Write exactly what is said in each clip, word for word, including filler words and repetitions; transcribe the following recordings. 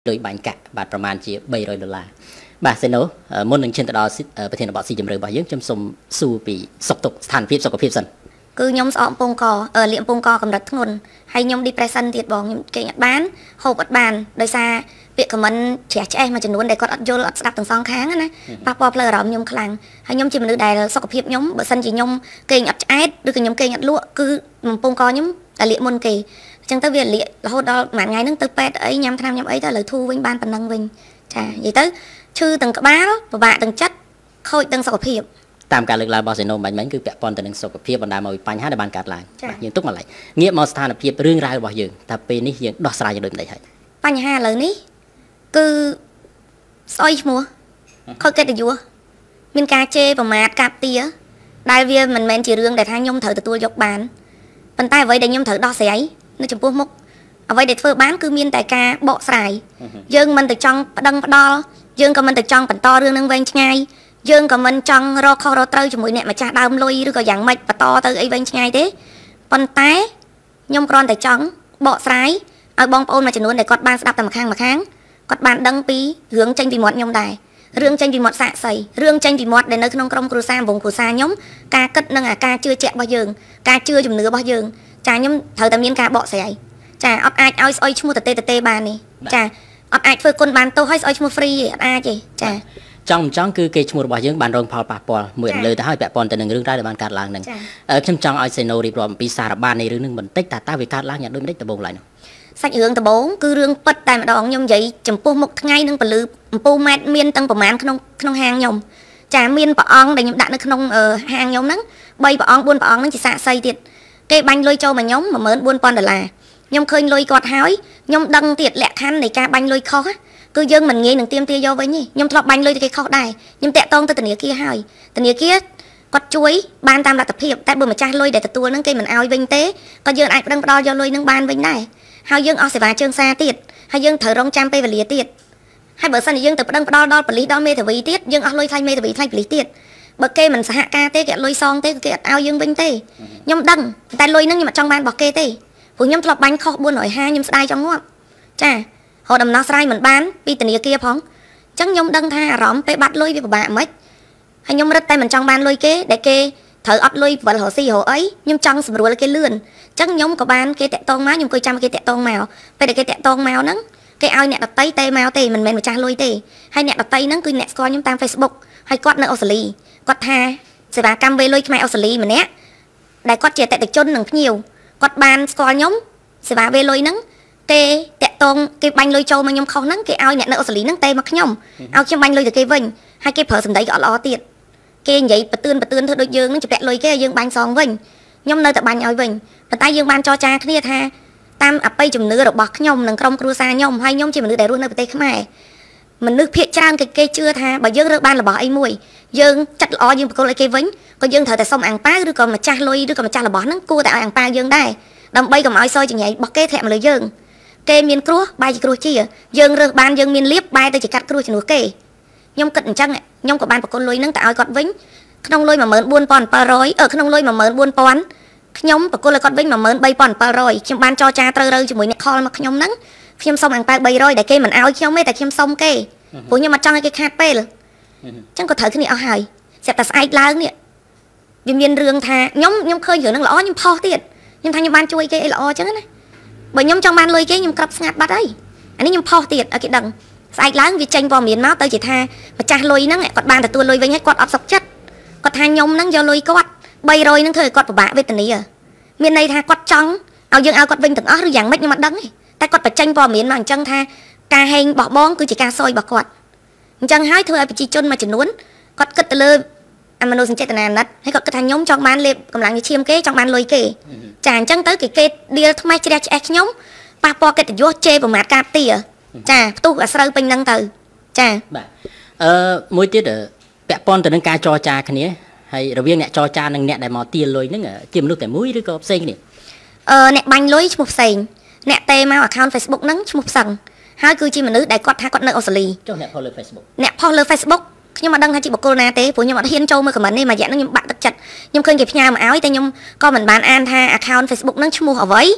ដោយបាញ់កាក់បាទប្រមាណជាបីរយដុល្លារបាទសេណូមុននឹងឈានទៅដល់ប្រធានបទស៊ីជម្រៅរបស់យើងខ្ញុំសូមសួរពីសុខទុក្ខស្ថានភាពសុខភាពសិនគឺខ្ញុំស្អកពងកលៀកពងកកម្រិតធ្ងន់ហើយខ្ញុំ depression ទៀតបងខ្ញុំគេងអត់បានហូបអត់បានដោយសារពាក្យ comment ជ្រះឆ្អេះមួយចំនួនដែលគាត់អត់យល់អត់ស្ដាប់ទាំងសងខាងណាប៉ះពាល់ផ្លូវអារម្មណ៍ខ្ញុំខ្លាំងហើយខ្ញុំជាមនុស្សដែលសុខភាពខ្ញុំបើសិនជាខ្ញុំគេងអត់ឆ្អែតឬក៏ខ្ញុំគេងអត់លក់គឺពងកខ្ញុំតែលៀកមុនគេអញ្ចឹងទៅវាលាករហូតដល់មួយថ្ងៃហ្នឹងទៅពេទ្យអីញ៉ាំថ្នាំញ៉ាំអីទៅឥឡូវធូរវិញបានប៉ុណ្ណឹងវិញចានិយាយទៅឈឺទាំងក្បាលពិបាកទាំងចិត្តខូចទាំងសុខភាពតាមការលើកឡើងរបស់សេណូបាញ់មិញគឺពាក់ព័ន្ធទៅនឹងសុខភាពបណ្ដាលមកពីបញ្ហាដែលបានកើតឡើងបាទយើងទុកមកឡើយងាកមកស្ថានភាពរឿងរ៉ាវរបស់យើងតែពេលនេះយើងដោះស្រាយយ៉ាងដូចម្ដេចហើយបញ្ហាឥឡូវនេះគឺស្អុយឈ្មោះខូចកិត្តិយសមានការជេរប្រមាថកាប់ទាដែលវាមិនមែនជារឿងដែលថាខ្ញុំត្រូវទទួលយកបានប៉ុន្តែអ្វីដែលខ្ញុំត្រូវដោះស្រាយនៅចំពោះមុខអ្វីដែលធ្វើបានគឺមានតែការបកស្រាយយើងមិនទៅចង់ប្តឹងផ្ដាល់យើងក៏មិនទៅចង់បន្តរឿងនឹងវែងឆ្ងាយយើងក៏មិនចង់រកខុសរកត្រូវជាមួយអ្នកម្ចាស់ដើមលុយឬក៏យ៉ាងម៉េចបន្តទៅអីវែងឆ្ងាយទេប៉ុន្តែខ្ញុំគ្រាន់តែចង់បកស្រាយឲ្យបងប្អូនមួយចំនួនដែលគាត់បានស្ដាប់តែម្ខាងម្ខាងគាត់បានដឹងពីរឿងចេញពីមាត់ខ្ញុំដែររឿងចេញពីមាត់សាកសីរឿងចេញពីមាត់ដែលនៅក្នុងក្រុមគ្រួសារវងគ្រួសារខ្ញុំការគិតនិងអាការជឿជាក់របស់យើងការជឿជំនឿរបស់យើងចាខ្ញុំត្រូវតែមានការបកស្រាយចាអត់អាចឲ្យស្អុយឈ្មោះតេតេបាននេះចាអត់អាចធ្វើគុណបានទោសឲ្យស្អុយឈ្មោះ free ទេអត់អាចទេចាចង់មិនចង់គឺគេឈ្មោះរបស់យើងបានរងផលប៉ះពាល់មួយលើទៅហើយពាក់ព័ន្ធទៅនឹងរឿងរ៉ាវដែលបានកើតឡើងហ្នឹងខ្ញុំចង់ឲ្យសេណូរៀបរាប់អំពីសារបាននៃរឿងហ្នឹងបន្តិចតើតើវាកើតឡើងយ៉ាងដូចម្ដេចដំបូងឡើយនោះសាច់រឿងដំបូងគឺរឿងពិតតែម្ដងខ្ញុំនិយាយចំពោះមុខថ្ងៃនឹងពលឺអំពូម៉ែត្រមានទាំងប្រមាណក្នុងក្នុងហាងខ្ញុំចាមានព្រះអង្គដែលខ្ញុំដាក់នៅក្នុងហាងខ្ញុំហ្នឹងបីព្រះអង្គបួនព្រះអង្គហ្នឹងជាសាកសីទៀតគេបាញ់លុយចូលមកខ្ញុំមួយម៉ឺនបួនពាន់ដុល្លារខ្ញុំឃើញលុយគាត់ហើយខ្ញុំដឹងទៀតលក្ខខណ្ឌនៃការបាញ់លុយខុសគឺយើងមិនងាយនឹងទាមទារយកវិញទេខ្ញុំធ្លាប់បាញ់លុយទៅគេខុសដែរខ្ញុំតាក់ទងទៅធនាគារហើយធនាគារគាត់ជួយបានតាមលទ្ធភាពតែបើម្ចាស់លុយដែលទទួលហ្នឹងគេមិនឲ្យវិញទេក៏យើងអាចប្តឹងផ្ដាល់យកលុយហ្នឹងបានវិញដែរហើយយើងអស់សេវាជើងសារទៀតហើយយើងត្រូវរងចាំពេលវេលាទៀតហើយបើសិនជាយើងទៅប្តឹងផ្ដាល់ដល់ប៉ូលីសដល់មេធាវីទៀតយើងអស់លុយថ្លៃមេធាវីថ្លៃប៉ូលីសទៀតបើគេមិនសហការទេគេអត់លុយសងទេគេអត់ឲ្យយើងវិញទេខ្ញុំដឹងតែលុយហ្នឹងខ្ញុំអត់ចង់បានរបស់គេទេព្រោះខ្ញុំធ្លាប់បាញ់ខុសបួនរយហាសិបខ្ញុំស្ដាយចង់ងាប់ចាហៅដំណោះស្រាយមិនបានពីធនាគារផងអញ្ចឹងខ្ញុំដឹងថាអារម្មណ៍ពេលបាត់លុយវាពិបាកមិនហើយខ្ញុំរឹតតែមិនចង់បានលុយគេដែលគេត្រូវអត់លុយវិលរកស៊ីរកអីខ្ញុំចង់ស្រួលគេលឿនអញ្ចឹងខ្ញុំក៏បានគេតាក់តងមកខ្ញុំគួយចាំគេតាក់តងមកពេលដែលគេតាក់តងមកហ្នឹងគេឲ្យអ្នកដតីទេមកទេមិនមែនម្ចាស់លុយទេហើយអ្នកដតីហ្នឹងគឺអ្នកស្គាល់ខ្ញុំតាម Facebook ហើយគាត់នៅអូស្ត្រាលីគាត់ថាសេវាកម្មវេលុយខ្មែរអូស្ត្រាលីម្នាក់ដែលគាត់ជាអតិថិជននឹងភ្ញៀវគាត់បានស្គាល់ខ្ញុំសេវាវេលុយហ្នឹងគេតាក់តងគេបាញ់លុយចូលមកខ្ញុំខុសហ្នឹងគេឲ្យអ្នកនៅអូស្ត្រាលីហ្នឹងទេមកខ្ញុំឲ្យខ្ញុំបាញ់លុយទៅគេវិញហើយគេប្រើសម្ដីក៏អត់ល្អទៀតគេនិយាយបទឿនបទឿនធ្វើដូចយើងហ្នឹងជពាក់លុយគេឲ្យយើងបាញ់សងវិញខ្ញុំនៅតែបាញ់ឲ្យវិញប៉ុន្តែយើងបានចរចាគ្នាថាតាមអបិយជំនឿរបស់ខ្ញុំនិងក្រុមគ្រួសារខ្ញុំហើយខ្ញុំជាមនុស្សដែលរស់នៅប្រទេសខ្មែរមនុស្សភាគច្រើនគេគេជឿថាបើយើងរើសបានរបស់អីមួយយើងចិត្តល្អយើងបកគលឲ្យគេវិញក៏យើងត្រូវតែសុំអាំងប៉ាវឬក៏ម្ចាស់លុយឬក៏ម្ចាស់របស់ហ្នឹងគួរតែឲ្យអាំងប៉ាវយើងដែរដើម្បីកុំឲ្យសយចង្រៃរបស់គេធ្លាក់មកលើយើងគេមានគ្រោះបែរជាគ្រោះជាយើងរើសបានយើងមានលៀបបែរទៅជាកាត់គ្រោះជំនួសគេខ្ញុំគិតអញ្ចឹងខ្ញុំក៏បានបកគលលុយហ្នឹងទៅឲ្យគាត់វិញក្នុងលុយមួយម៉ឺនបួនពាន់bảyរយអឺក្នុងលុយមួយម៉ឺនបួនពាន់ខ្ញុំបកគលឲ្យគាត់វិញមួយម៉ឺនបីពាន់bảyរយខ្ញុំបានចរចាត្រូវរើជាមួយអ្នកខលមកខ្ញុំហ្នឹងខ្ញុំសុំអាំងប៉ាវបីរយដែលគេមិនឲ្យខ្ញុំទេតែខ្ញុំសុំគេព្រោះខ្ញុំអត់ចង់ឲ្យគេខាតពេលអញ្ចឹងក៏ត្រូវគ្នាអស់ហើយស្រាប់តែស្អែកឡើងនេះវាមានរឿងថាខ្ញុំខ្ញុំឃើញរឿងហ្នឹងល្អខ្ញុំផុសទៀតខ្ញុំថាខ្ញុំបានជួយគេអីល្អអញ្ចឹងណាបើខ្ញុំចង់បានលុយគេខ្ញុំក្របស្ងាត់បាត់ហើយអានេះខ្ញុំផុសទៀតឲ្យគេដឹងស្អែកឡើងវាចេញព័ត៌មានមកទៅជាថាម្ចាស់លុយហ្នឹងគាត់បានទទួលលុយវិញហើយគាត់អត់សុខចិត្តគាត់ថាខ្ញុំហ្នឹងយកលុយគាត់បីរយហ្នឹងធ្វើឲ្យគាត់ពិបាកវេទនាមានន័យថាគាត់ចង់ឲ្យយើងឲ្យគាត់វិញទាំងអស់ឬយ៉ាងម៉េចខ្ញុំអត់ដឹងទេតែគាត់បញ្ចេញព័ត៌មានមកអញ្ចឹងថាការហែងបោះបង់គឺជាការសយរបស់គាត់អញ្ចឹងហើយធ្វើឲ្យប្រជាជនមួយចំនួនគាត់គិតទៅលើអមនោសញ្ចេតនាណិតហើយគាត់គិតថាខ្ញុំចង់បានលេបកម្លាំងញឈាមគេចង់បានលុយគេចាអញ្ចឹងទៅគេគេឌីលថ្មីជ្រះឆ្អេះខ្ញុំប៉ះពាល់កិត្តិយសជេរប្រមាថការពារចាផ្ទុះអាស្រូវពេញហ្នឹងទៅចាបាទអឺមួយទៀតពាក់ព័ន្ធទៅនឹងការចរចាគ្នាហើយរវាងអ្នកចរចានិងអ្នកដែលមកទារលុយហ្នឹងជាមនុស្សតែមួយឬក៏ផ្សេងគ្នាអឺអ្នកបាញ់លុយឈ្មោះផ្សេងអ្នកទេមក account Facebook ហ្នឹងឈ្មោះផ្សឹងហើយគឺជាមនុស្សដែលគាត់ថាគាត់នៅអូស្ត្រាលីចុះអ្នកផុសលើ Facebook អ្នកផុសលើ Facebookខ្ញុំអត់ដឹងថាជាបុគ្គលណាទេព្រោះខ្ញុំអត់ហ៊ានចូលមើល comment ទេមួយរយៈហ្នឹងខ្ញុំបាក់ទឹកចិត្តខ្ញុំឃើញគេផ្ញើមកឲ្យតែខ្ញុំក៏មិនបានអានថា account Facebook ហ្នឹងឈ្មោះអ្វី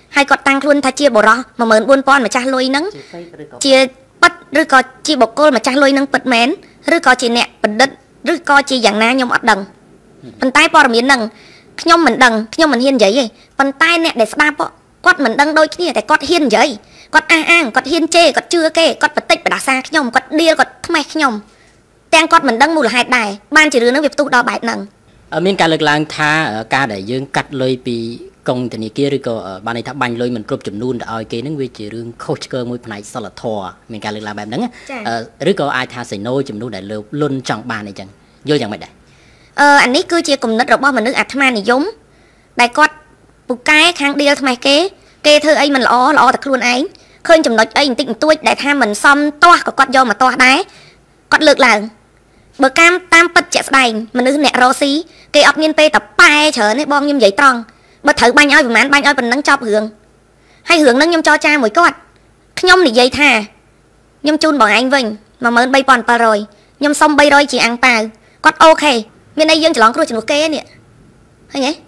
hai cọt tăng luôn thay chia bồ rò mà mượn buôn pon mà cha lôi nắng chia bắt rồi có chia bọc cô mà cha lôi nắng bật mén rồi có chia nẹt bật đất rồi có chia dạng na nhom ọt đằng bàn tay po miếng đằng nhom mình đằng nhom mình hiên giấy bàn tay nẹt để spa po quạt mình đằng đôi kia để quạt hiên giấy quạt a ang quạt hiên chê quạt chưa kê quạt bật tích bật đá xa nhom quạt đia quạt thay nhom tang quạt mình đằng mù là hai đài ban chỉ đưa nó việc tu đo bài nằng ở miền cả lực lang tha ca để dương cắt lôi pi công thì kia rồi có ban này tháp banh lôi mình cướp chấm nôn ở kia nó về chỉ riêng coach cơ môi này sao là thò miền cả lực langแบบนั้นrồi có ai tha sẽ nôi chấm nôn để luôn chọn bàn này chẳng vô chẳng mày đây ờ anh ấy cứ chia cùng nứt rồi bao mình nước ạt tham này giống đại quạt bục cái khang đi tham kế kê thơ ấy mình lo lo thật luôn ấy khơi chấm nói ấy tịnh tôi để tham mình xong toa có quạt do mà toa đá quạt lực là bờ cam tam bật chạy đành mình nước nẹt rô xí cây ốc nhiên pe tập bay trở nên bong nhom giấy tròn bật thử banh ơi vì mán banh ơi mình nâng chọc hưởng hay hưởng nâng nhom cho cha mỗi quạt nhom thì dây thà nhom chun bọn anh vinh mà mới bay còn pa rồi nhom xong bay rồi chỉ ăn tàu quạt ok bên đây dương chỉ lóng rồi chỉ một kê nè hay nhé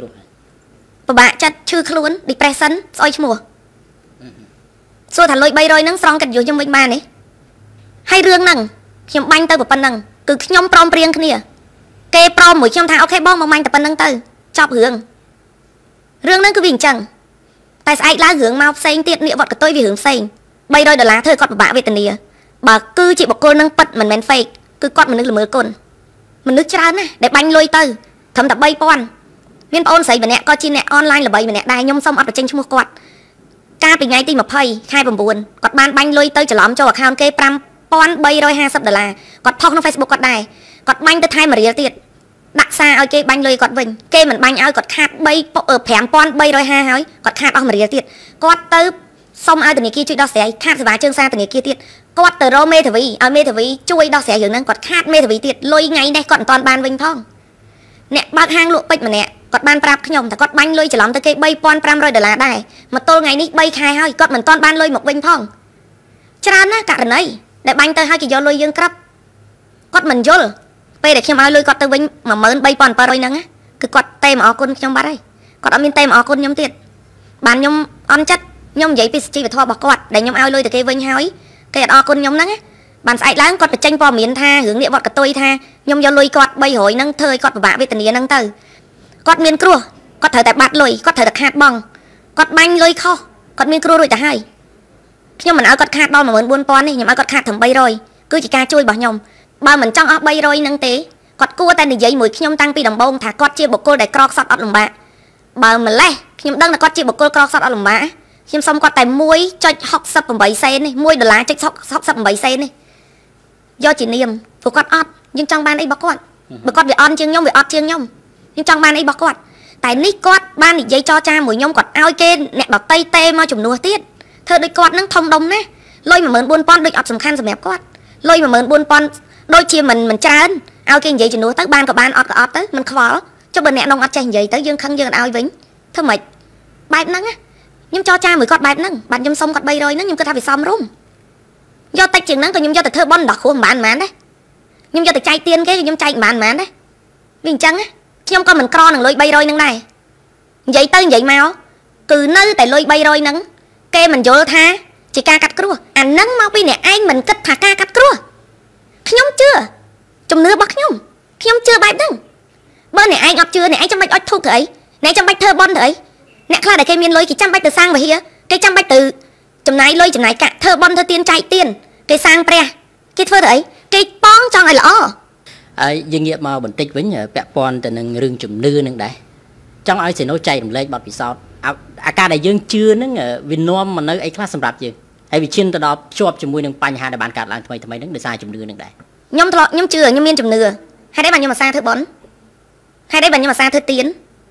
bà bạn chặt chưa luôn depression soi mùa xua thằng lôi bay rồi nâng xong cạch vô trong mình ba này hay rương nâng nhom banh tới một phần nâng cứ nhom prom riêng cái nè kê prom mỗi nhom thang ok bong mà banh tập phần nâng tới chọc hưởng rương nâng cứ bình chẳng tại sao lá hưởng mau xanh tiệt nghĩa vật của tôi vì hưởng xanh bay rồi đó lá thôi còn bà về tình nè bà cứ chị một cô nâng bật mình men fake cứ con mình nước là mưa cồn mình nước trơn á để banh lôi tới thầm tập bay pon viên pon xây mình nè coi chi nè online là bay mình nè đai nhom xong ở trên chung một quạt ca bị ngay tim mà pay hai bầm buồn quạt ban banh lôi tới chỉ lắm cho account kê pram pon bay rồi hai sắp đờ là quạt phong trong Facebook quạt đài quạt banh tới thay mà riêng tiệt đặt xa ở kê banh lôi quạt vinh kê mình banh ơi quạt khát bay ở phèn pon bay rồi hai hỏi quạt khát ở mà riêng tiệt quạt tới xong ai từ ngày kia chui đó sẽ khát vài chương xa từ ngày kia tiệt quạt từ rô mê thử vị ở mê thử vị chui đó sẽ hưởng năng quạt khát mê thử vị tiệt lôi ngay đây còn toàn ban vinh thong nè bác hang lụa bịch mà nè quạt ban prap nhomแต่quạt banh lôi chỉ lắm tới kê bay pon pram rồi đờ là đài mà tôi ngày ní bay khai hơi quạt mình toàn ban lôi một vinh thong chán á cả này để banh tới hai kỳ do lôi dương cấp quạt mình vô pe để xem ai lôi quạt tới vinh mà mớn bay pon pa rồi năng á cứ quạt tem ở con trong ba đây quạt ở bên tem ở con nhom tiệt bàn nhom on chất nhom giấy pc phải thoa bọc quạt để nhom ao lôi từ kê vinh hói cái ở con nhom nắng á bàn sải láng quạt phải tranh po miến tha hướng địa vọt cả tôi tha nhom do lôi quạt bay hồi nâng thơi quạt bạ về tình nghĩa nâng từ quạt miến cua quạt thời tại bạt lôi quạt thời tại hạt bong quạt banh lôi kho quạt miến cua rồi cả hai nhưng mình ở quạt hạt bao mà muốn buôn pon này nhưng mà quạt hạt thầm bay rồi cứ chỉ ca chui bảo nhom ba mình trong óc bay rồi nâng tế quạt cua tay này giấy mùi nhom tăng pi đồng bông thả quạt chia bọc cô để crop sọt ở lồng bạ bà mình lẽ nhom đăng là quạt chia bọc cô crop sọt ở lồng bạ nhưng xong quạt tay muối cho học sập bằng bảy sen này muối đờ lá cho học học sập bằng bảy sen này do chỉ niềm của quạt ọt nhưng trong ban ấy bọc quạt bởi quạt về on chương nhom về ọt chương nhom nhưng trong ban ấy bọc quạt tại nít quạt ban thì giấy cho cha mùi nhom quạt ao kê nẹt bảo tây tê mà chùm nua tiết thơ đôi quạt nâng thông đông nè lôi mà mượn buôn pon đôi ọt sầm khăn sầm mẹp quạt lôi mà mượn buôn pon đôi chia mình mình trán ao kê giấy chùm nua tới ban của ban ọt của ọt tới mình khó cho bên nẹt nông ọt chanh giấy tới dương khăn dương ao vĩnh thơ mệt bài nâng á nhưng cho cha mùi quạt bài nâng bạn nhom xong quạt bay rồi nó nhưng cứ tha bị xong rung do tay chừng nắng tôi nhung do từ thơ bon đọc khuôn bạn mán đấy nhung do từ chay tiên cái nhung chay bạn mán đấy vì chăng á nhung con mình cro nằng lôi bay rồi nâng này vậy tới vậy mau từ nơi tại lôi bay rồi nâng kê mình vô tha chỉ ca cắt cua anh nâng mau bi nè anh mình cất thả ca cắt cua nhung chưa trong nửa bắc nhung nhung chưa bài nâng bơ nè anh ọt chưa nè anh trong bạch ọt thu thử ấy nè trong bạch thơ bon thử ấy nè khai để cây miên lôi cái trăm bạch từ sang về here cây trăm bạch từ chấm này lôi chấm này cả thơ bon thơ tiên chạy tiên cái sang pre cái thơ đấy cái pon trong ai lõ ai doanh nghiệp mà bình tĩnh với nhờ bẹ pon từ nâng rừng chùm nư nâng đấy trong ai sẽ nói chạy đồng lên bọt bị sao à ca này dương chưa nâng ở Việt Nam mà nơi ấy class sầm rạp chứ hay vì chuyên từ đó chụp chùm mùi nâng panh hai để bàn cạt lại thôi thằng mày nâng để sai chùm nư nâng đấy nhom thọ nhom chưa nhom miên chùm nư hay đấy bạn nhưng mà xa thơ bón hay đấy bạn nhưng mà xa thơ tiến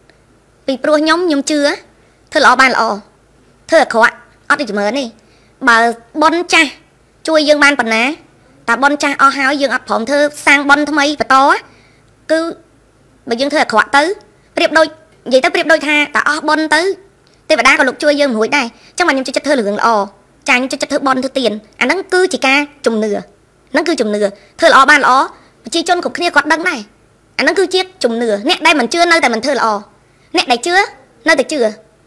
vì pro nhóm nhom chưa thơ lọ bàn lọ thơ khó ọt đi chùm mớ này bà bon cha chui dương ban bẩn ná ta bon cha o háo dương ấp phỏng thơ sang bon thâm ấy và to á cứ bà dương thơ là khọa tới priệp đôi vậy tới priệp đôi tha ta o bon tới tê và đa có lục chui dương mũi này trong mà nhung cho chất thơ là hưởng ò cha nhung cho chất thơ bon thơ tiền anh à, nó cứ chỉ ca trùng nửa nó cứ trùng nửa thơ là o ban là o chi chôn cục kia quạt đắng này anh à, nó cứ chiết trùng nửa nè đây mình chưa nơi tại mình thơ là o nè đây chưa nơi tại chưa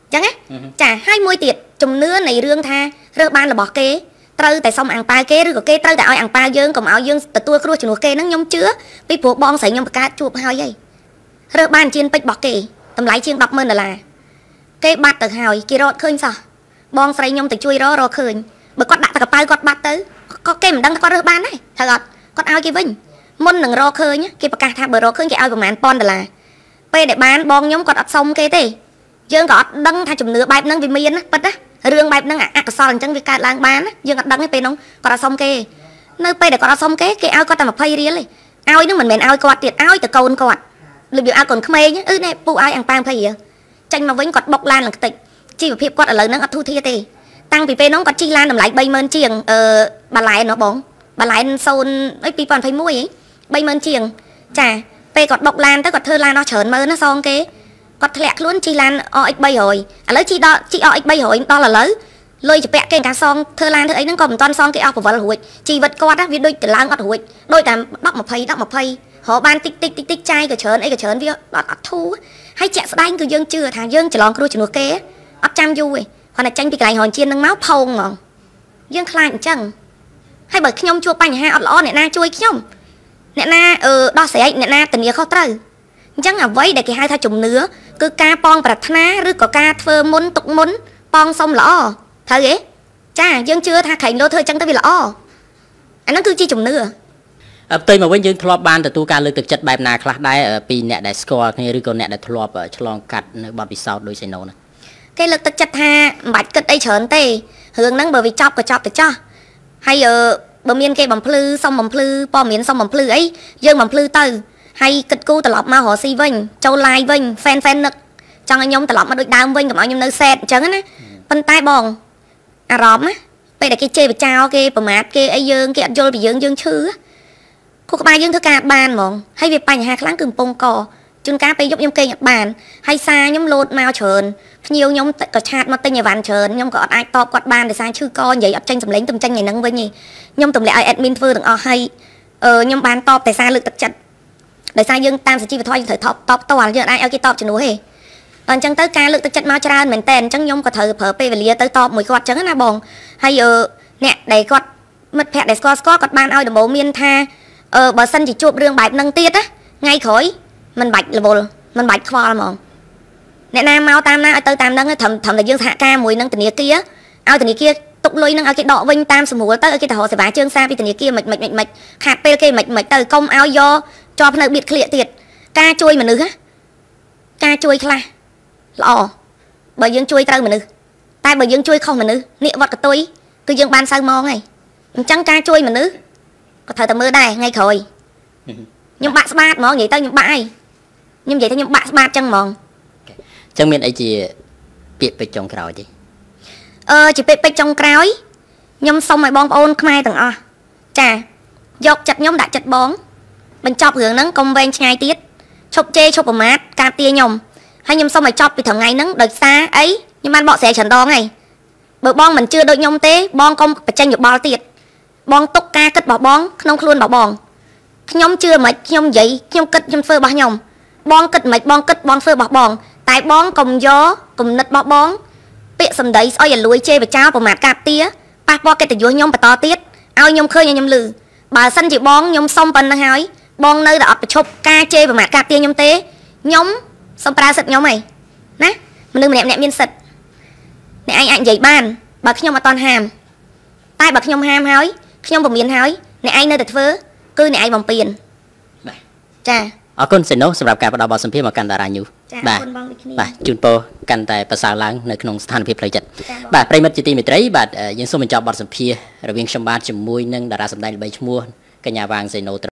ចឹងណាចាហើយមួយទៀតជំនឿនៃរឿងថារើសបានរបស់គេត្រូវតែសុំអាំងប៉ាវគេឬក៏គេត្រូវតែឲ្យអាំងប៉ាវយើងកុំឲ្យយើងទទួលគ្រោះជំនួសគេហ្នឹងខ្ញុំជឿពីព្រោះបងស្រីខ្ញុំបង្កើតជួបហើយហីរើសបានជៀនពេជ្ររបស់គេតម្លៃជាង ដប់ម៉ឺន ដុល្លារគេបាត់ទៅហើយគេរត់ឃើញសោះបងស្រីខ្ញុំទៅជួយរករកឃើញបើគាត់ដាក់ទៅកប៉ៅគាត់បាត់ទៅក៏គេមិនដឹងថាគាត់រើសបានដែរត្រូវអត់គាត់ឲ្យគេវិញមុននឹងរកឃើញគេប្រកាសថាបើរកឃើញគេឲ្យប្រហែលពាន់ដុល្លារពេលដែលបានបងខ្ញុំគាត់អត់សុំគេទេយើងក៏អត់ដឹងថាជំនឿបែបហ្នឹងវាមានណាប៉ិតណារឿងបែបហ្នឹងអកុសលអញ្ចឹងវាកើតឡើងបានណាយើងអត់ដឹងទេពេលហ្នឹងគាត់អត់សុំគេនៅពេលដែលគាត់អត់សុំគេគេឲ្យគាត់តែยี่สิบរៀលទេឲ្យហ្នឹងមិនមែនឲ្យគាត់ទៀតឲ្យតែកូនគាត់លុបយកឲ្យកូនក្មេងអឺនេះពូឲ្យអាំងប៉ាវยี่สิบរៀលចាញ់មកវិញគាត់បុកឡានឡើងខ្ទេចជីវភាពគាត់ឥឡូវហ្នឹងអត់ធូរធារទេតាំងពីពេលហ្នឹងគាត់ជិះឡានតម្លៃ三ម៉ឺនជាងអឺបាឡែនណោះបងបាឡែនศูนย์អីยี่สิบยี่สิบเอ็ดហី三ម៉ឺនជាងចាពេលគាត់បុកឡានទៅគាត់ធ្វើឡានអស់ច្រើនម៉ឺនណាសងគេគាត់ធ្លាក់ខ្លួនជិះឡាន R X 300ឥឡូវជិះដល់ជិះ R X 300ដល់ឥឡូវលុយជពាក់គេការសងធ្វើឡានធ្វើអីហ្នឹងក៏មិនតាន់សងគេអស់បវលរួចជីវិតគាត់វាដូចទៅឡើងអត់រួចដូចតែដប់ยี่สิบ ដប់ยี่สิบរកបានតិចតិចតិចតិចចាយក៏ច្រើនអីក៏ច្រើនវាអត់អត់ធូរហើយជាក់ស្ដែងគឺយើងជឿថាយើងច្រឡំគ្រោះជំនួសគេអត់ចាំយូរទេគាត់តែចាញ់ពីកន្លែងរនជៀនហ្នឹងមកផោងហ្មងយើងខ្លាចអញ្ចឹងហើយបើខ្ញុំជួបបញ្ហាអត់ល្អអ្នកណាជួយខ្ញុំអ្នកណាអឺដោះស្រាយអ្នកណាធានាខុសត្រូវអញ្ចឹងអ្វីដែលគេហៅថាជំនឿគឺការប៉ងប្រាថ្នាឬក៏ការធ្វើមុនទុកមុនប៉ងសុំល្អត្រូវទេចាយើងជឿថាក្រែងលោធ្វើអញ្ចឹងទៅវាល្អអាហ្នឹងគឺជាជំនឿផ្ទុយមកវិញយើងធ្លាប់បានទទួលការលើកទឹកចិត្តបែបណាខ្លះដែរពីអ្នកដែលស្គាល់គ្នាឬក៏អ្នកដែលធ្លាប់ឆ្លងកាត់នៅបទពិសោធន៍ដូចសេណូណាគេលើកទឹកចិត្តថាមិនបាច់គិតអីច្រើនទេរឿងហ្នឹងបើវាចប់ក៏ចប់ទៅចោះហើយអឺបើមានគេបំភ្លឺសុំបំភ្លឺព័ត៌មានសុំបំភ្លឺអីយើងបំភ្លឺទៅហើយគិតគូត្រឡប់មករកស៊ីវិញចូល live វិញ fan fan នឹកចង់ឲ្យខ្ញុំត្រឡប់មកដូចដើមវិញកុំឲ្យខ្ញុំនៅ set អញ្ចឹងណាប៉ុន្តែបងអារម្មណ៍ណាពេលដែលគេជេរបចោគេប្រមាថគេអីយើងគេអត់យល់ពីយើងយើងឈឺគូក្បាលយើងធ្វើការបានហ្មងហើយវាបញ្ហាខ្លាំងគឺកំពង់កជួនកាលពេលយប់ខ្ញុំគេងអត់បានហើយសារខ្ញុំលោតមកច្រើនភ្ញៀវខ្ញុំក៏ឆាតមកទិញអីវ៉ាន់ច្រើនខ្ញុំក៏អត់អាចតបគាត់បានដោយសារឈឺកនិយាយអត់ចេញសម្លេងទៅចេញថ្ងៃហ្នឹងវិញទេខ្ញុំទម្លាក់ឲ្យ admin ធ្វើទាំងអស់ហើយអឺខ្ញុំបានតបតែសារលើកទឹកចិត្តដោយសារយើងតាមសុជីវធម៌យើងត្រូវតបតបតល់យើងអាចឲ្យគេតបជំនួសទេអញ្ចឹងទៅការលើកទឹកចិត្តមកច្រើនមែនតើអញ្ចឹងខ្ញុំក៏ត្រូវប្រើពេលវេលាទៅតបមួយគាត់អញ្ចឹងណាបងហើយអឺអ្នកដែលគាត់មិត្តភក្តិដែលស្គាល់ស្គាល់គាត់បានឲ្យដំបូងមានថាអឺបើសិនជាជួបរឿងបែបហ្នឹងទៀតណាថ្ងៃក្រោយមិនបាច់រវល់មិនបាច់ខ្វល់ហ្មងអ្នកណាមកតាមណាឲ្យទៅតាមហ្នឹងត្រឹមត្រឹមតែយើងសហការមួយនឹងធនាគារឲ្យធនាគារទុកលុយហ្នឹងឲ្យគេដកវិញតាមស្រួលទៅឲ្យគេទៅរកសេវាជើងសារពីធនាគារមិនមិនមិនខាត់ពេលគេមិនមិនទៅកុំឲ្យយកជាប់នៅបៀតឃ្លៀកទៀតការជួយមនុស្សណាការជួយខ្លះល្អបើយើងជួយត្រូវមនុស្សតែបើយើងជួយខុសមនុស្សនេះវត្តកតុយគឺយើងបានសៅម៉ងហើយអញ្ចឹងការជួយមនុស្សក៏ត្រូវតែមើលដែរថ្ងៃក្រោយខ្ញុំបាក់ស្បាតហ្មងនិយាយទៅខ្ញុំបាក់ហើយខ្ញុំនិយាយថាខ្ញុំបាក់ស្បាតចឹងហ្មងអញ្ចឹងមានអីជាពាក្យពេចន៍ចុងក្រោយទេអឺជាពាក្យពេចន៍ចុងក្រោយខ្ញុំសុំឲ្យបងប្អូនខ្មែរទាំងអស់ចាយកចិត្តខ្ញុំដាក់ចិត្តបងបញ្ចប់រឿងហ្នឹងកុំវែងឆ្ងាយទៀតឈប់ជេរឈប់ប្រមាថការពារខ្ញុំហើយខ្ញុំសុំឲ្យចប់ពីថ្ងៃហ្នឹងដោយសារអីខ្ញុំបានបកស្រាយច្រើនដងហើយបើបងមិនជឿដូចខ្ញុំទេបងកុំបញ្ចេញយោបល់ទៀតបងទុកការគិតរបស់បងក្នុងខ្លួនរបស់បងខ្ញុំជឿមិនខ្ញុំនិយាយខ្ញុំគិតខ្ញុំធ្វើរបស់ខ្ញុំបងគិតមិនបងគិតបងធ្វើរបស់បងតែបងកុំយកគំនិតរបស់បងពាក្យសម្ដីស្អុយឲ្យលួយជេរបចោលប្រមាថការពារប៉ះពាល់កិត្តិយសខ្ញុំបន្តទៀតឲ្យខ្ញុំឃើញឲ្យខ្ញុំលឺបើសិនជាបងខ្ញុំសុំប៉ុណ្្នឹងហើយបងនៅតែអត់ប្រឈប់ការជេរប្រមាថការពារខ្ញុំទេខ្ញុំសុំប្រើសិទ្ធិខ្ញុំហីណាមនុស្សម្នាក់ម្នាក់មានសិទ្ធិអ្នកឯងអាចនិយាយបានបើខ្ញុំអត់តន់ហាមតែបើខ្ញុំហាមហើយខ្ញុំពមៀនហើយអ្នកឯងនៅតែធ្វើគឺអ្នកឯងបំពេញចាអរគុណសេណូសម្រាប់ការផ្ដល់បទសម្ភាសន៍មកកាន់តារាញូបាទអរគុណបងដូចគ្នាបាទជូនពរកាន់តែប្រសើរឡើងនៅក្នុងស្ថានភាពផ្លូវចិត្តបាទប្រិមិត្តជាទីមេត្រីបាទយើងសូមបញ្ចប់បទសម្ភាសន៍រវាងខ្ញុំបាទជាមួយនឹងតារាសម្ដែងល្បីឈ្មោះកញ្ញាវ៉ាងសេណូ